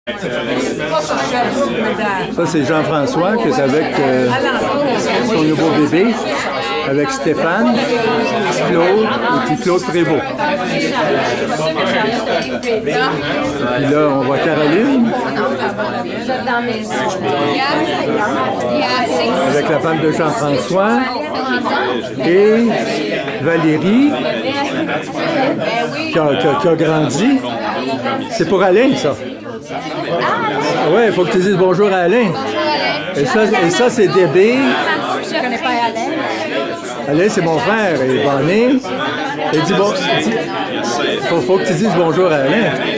Ça, c'est Jean-François qui est avec son nouveau bébé, avec Stéphane, Claude et puis Claude Prévost. Puis là, on voit Caroline avec la femme de Jean-François et Valérie qui a grandi. C'est pour Alain, ça. Oui, il faut que tu dises bonjour à Alain. Et ça c'est Débé. Je ne connais pas Alain. Alain, c'est mon frère. Il est né. Il dit bon. Faut que tu dises bonjour à Alain.